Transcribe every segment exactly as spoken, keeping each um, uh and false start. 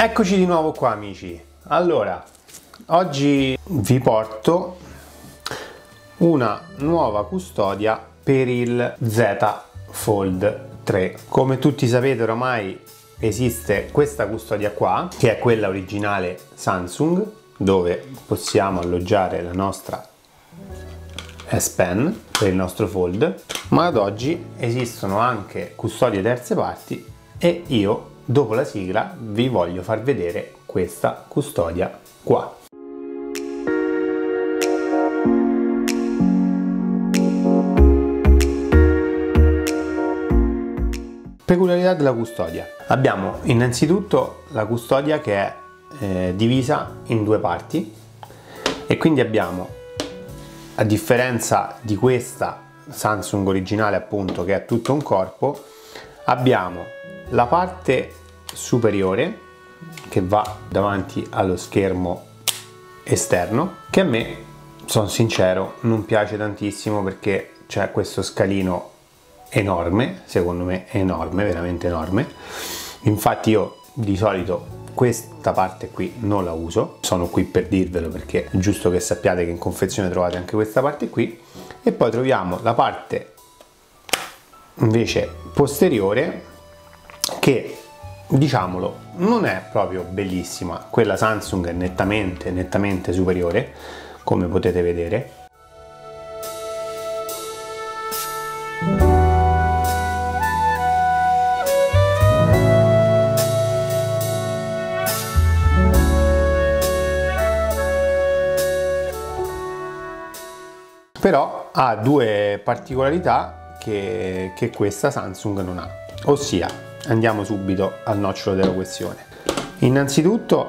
Eccoci di nuovo qua amici. Allora, oggi vi porto una nuova custodia per il Z Fold tre. Come tutti sapete oramai esiste questa custodia qua, che è quella originale Samsung, dove possiamo alloggiare la nostra S Pen per il nostro Fold, ma ad oggi esistono anche custodie terze parti e io dopo la sigla vi voglio far vedere questa custodia qua. Peculiarità della custodia. Abbiamo innanzitutto la custodia che è eh, divisa in due parti e quindi abbiamo, a differenza di questa Samsung originale appunto che è tutto un corpo, abbiamo la parte superiore che va davanti allo schermo esterno, che a me, sono sincero, non piace tantissimo perché c'è questo scalino enorme, secondo me è enorme, veramente enorme. Infatti io di solito questa parte qui non la uso, sono qui per dirvelo perché è giusto che sappiate che in confezione trovate anche questa parte qui. E poi troviamo la parte invece posteriore che, diciamolo, non è proprio bellissima. Quella Samsung è nettamente nettamente superiore, come potete vedere. Però ha due particolarità che, che questa Samsung non ha, ossia, andiamo subito al nocciolo della questione. Innanzitutto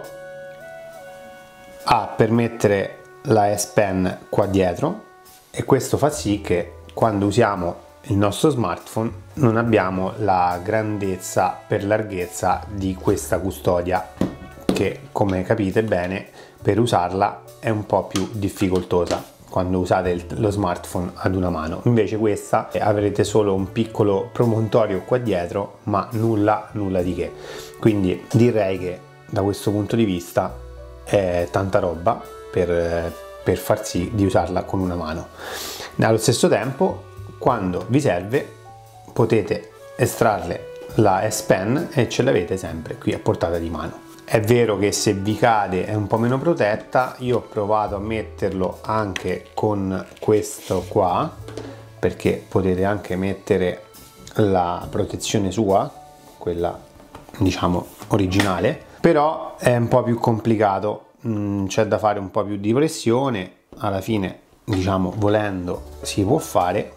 ha per mettere la S Pen qua dietro e questo fa sì che quando usiamo il nostro smartphone non abbiamo la grandezza per larghezza di questa custodia che, come capite bene, per usarla è un po' più difficoltosa quando usate il, lo smartphone ad una mano. Invece questa avrete solo un piccolo promontorio qua dietro, ma nulla nulla di che, quindi direi che da questo punto di vista è tanta roba per, per far sì di usarla con una mano. Allo stesso tempo, quando vi serve potete estrarre la S Pen e ce l'avete sempre qui a portata di mano. È vero che se vi cade è un po' meno protetta, io ho provato a metterlo anche con questo qua, perché potete anche mettere la protezione sua, quella diciamo originale, però è un po' più complicato, c'è da fare un po' più di pressione, alla fine diciamo volendo si può fare,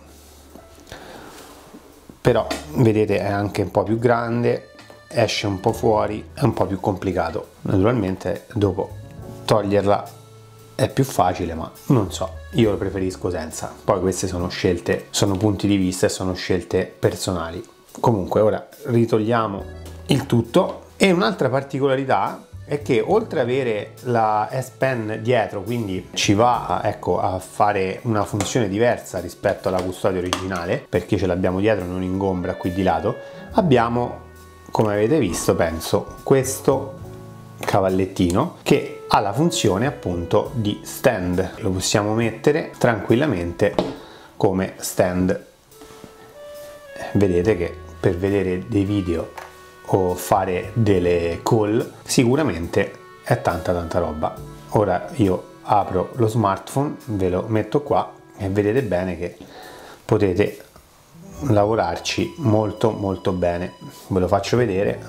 però vedete è anche un po' più grande, esce un po' fuori, è un po' più complicato. Naturalmente dopo toglierla è più facile, ma non so, io lo preferisco senza. Poi queste sono scelte, sono punti di vista e sono scelte personali. Comunque ora ritogliamo il tutto. E un'altra particolarità è che oltre ad avere la S Pen dietro, quindi ci va ecco, a fare una funzione diversa rispetto alla custodia originale, perché ce l'abbiamo dietro, non ingombra qui di lato, abbiamo, come avete visto, penso, questo cavallettino che ha la funzione appunto di stand. Lo possiamo mettere tranquillamente come stand. Vedete che per vedere dei video o fare delle call sicuramente è tanta tanta roba. Ora io apro lo smartphone, ve lo metto qua e vedete bene che potete lavorarci molto molto bene. Ve lo faccio vedere,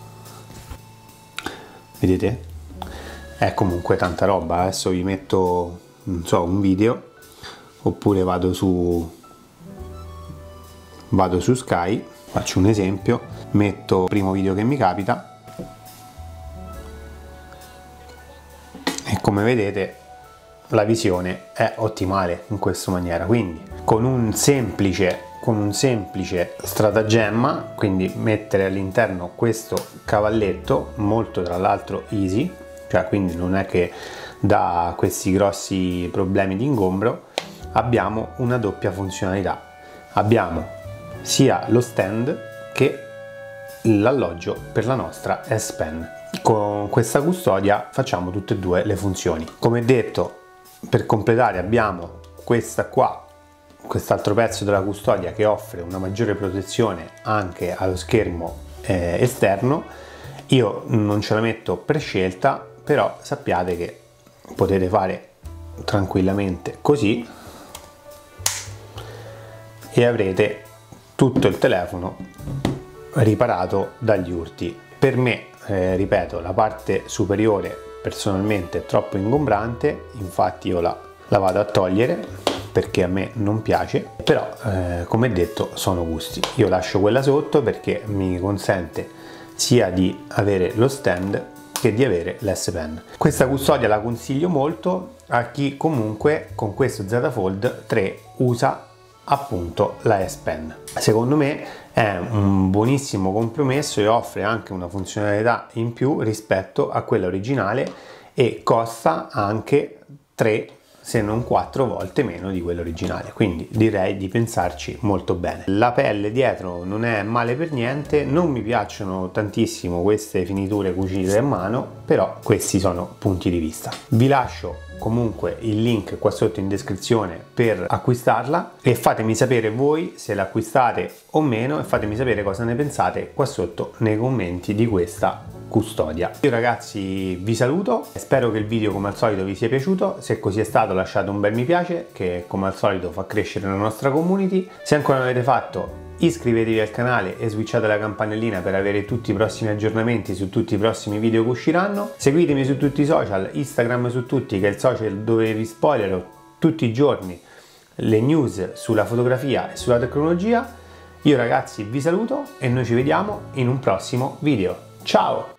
vedete? È comunque tanta roba. Adesso vi metto, non so, un video, oppure vado su vado su Sky, faccio un esempio, metto il primo video che mi capita e come vedete la visione è ottimale in questa maniera. Quindi con un semplice con un semplice stratagemma, quindi mettere all'interno questo cavalletto, molto tra l'altro easy, cioè quindi non è che dà questi grossi problemi di ingombro, abbiamo una doppia funzionalità. Abbiamo sia lo stand che l'alloggio per la nostra S Pen. con questa custodia facciamo tutte e due le funzioni. Come detto, per completare abbiamo questa qua, quest'altro pezzo della custodia che offre una maggiore protezione anche allo schermo eh, esterno. Io non ce la metto per scelta, però sappiate che potete fare tranquillamente così e avrete tutto il telefono riparato dagli urti. Per me, eh, ripeto, la parte superiore personalmente è troppo ingombrante, infatti io la, la vado a togliere perché a me non piace, però eh, come detto sono gusti. Io lascio quella sotto perché mi consente sia di avere lo stand che di avere l'S Pen. Questa custodia la consiglio molto a chi comunque con questo Z Fold tre usa appunto la S Pen. Secondo me è un buonissimo compromesso e offre anche una funzionalità in più rispetto a quella originale e costa anche tre se non quattro volte meno di quello originale, quindi direi di pensarci molto bene. La pelle dietro non è male per niente, non mi piacciono tantissimo queste finiture cucite a mano, però questi sono punti di vista. Vi lascio comunque il link qua sotto in descrizione per acquistarla e fatemi sapere voi se l'acquistate o meno e fatemi sapere cosa ne pensate qua sotto nei commenti di questa custodia. Io ragazzi vi saluto, spero che il video come al solito vi sia piaciuto. Se così è stato lasciate un bel mi piace che come al solito fa crescere la nostra community. Se ancora non l'avete fatto iscrivetevi al canale e switchate la campanellina per avere tutti i prossimi aggiornamenti su tutti i prossimi video che usciranno. Seguitemi su tutti i social, Instagram su tutti, che è il social dove vi spoilerò tutti i giorni le news sulla fotografia e sulla tecnologia. Io ragazzi vi saluto e noi ci vediamo in un prossimo video. Ciao!